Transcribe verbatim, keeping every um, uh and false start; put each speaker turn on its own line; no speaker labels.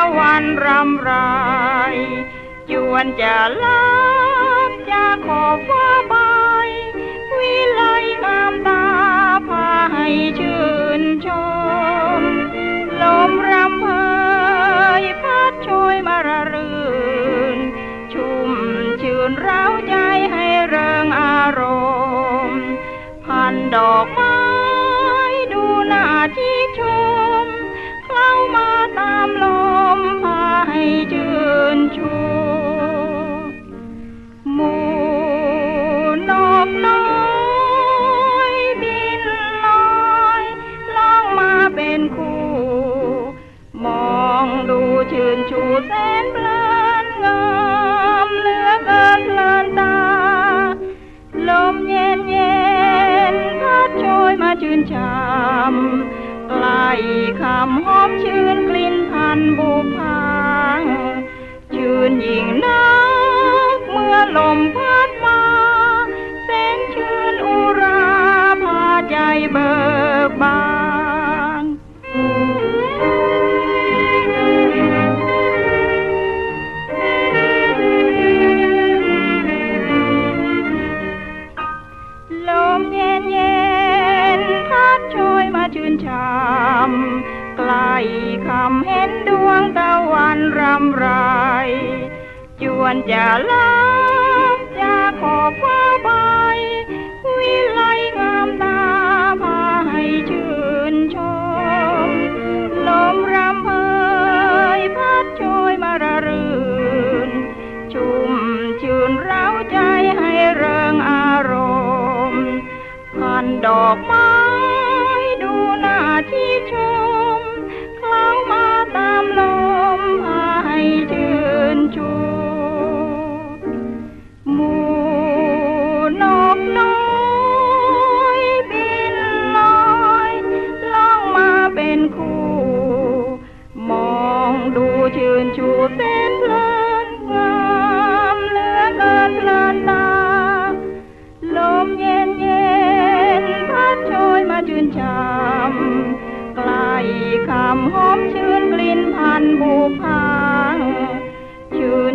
วันรำไรจวนจะลับจะขอบฟ้าใบวิไลงามตาพาให้ชื่นชมลมรำเพยพัดโชยมาระรื่นชุ่มชื่นเร้าใจให้เริงอารมณ์พันดอกไม้ดูน่าที่ชมเคล้ามาตามลมพาให้ชื่นชูหมู่นกน้อยบินลอยล่องมาเป็นคู่มองดูชื่นชูแสนเพลินงามเหลือเกินเพลินตาลมเย็นเย็นพัดโชยมาชื่นช่ำใกล้คำหอมชื่นกลิ่นพันบุพางชื่นยิ่งนักเมื่อลมพัดมาแสนชื่นอุราพาใจเบิกบานลมเย็นเย็นพัดโชยมาชื่นช่ำใกล้คำเห็นดวงตะวันรำไรจวนจะลับจะขอบฟ้าใบวิไลงามตาพาให้ชื่นชมลมรำเพยพัดโชยมาระรื่นชุ่มชื่นเร้าใจให้เริงอารมณ์พันดอกไม้ดูน่าที่ชมเคล้ามาตามลมพาให้ชื่นชูหมู่นกน้อยบินลอยล่องมาเป็นคู่มองดูชื่นชูแสนเพลินงามเหลือเกินเพลินตาลมเย็นเย็นพัดโชยมาชื่นช่ำใกล้คำหอมชื่นกลิ่นพันบุพางชื่